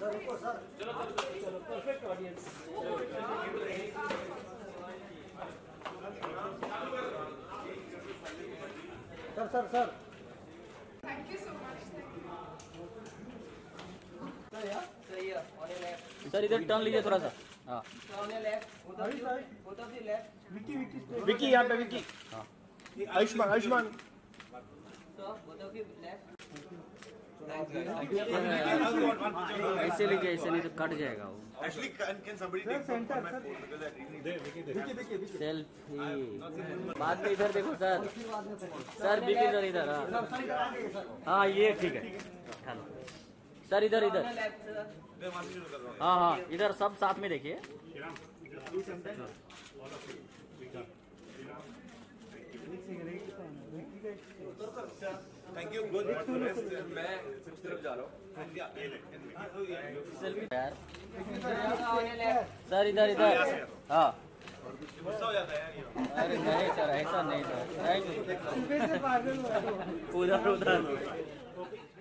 Perfect audience. Sir thank you so much. Sir इधर turn लीजिए थोड़ा सा। हाँ विकी यहाँ पे विकी। हाँ आयुष्मान ऐसे लीजिए, ऐसे नहीं तो कट जाएगा वो। सेल्फी बाद में इधर देखो सर। सर बिकी सर इधर। हाँ ये ठीक है। हेलो सर इधर इधर। हाँ हाँ इधर सब साथ में देखिए। Thank you. गुड। मैं उस तरफ जा रहा हूँ यार। सर इधर इधर। हाँ गुस्सा हो जाता है यार। अरे नहीं सर, ऐसा नहीं सर। Thank you. उधर उधर।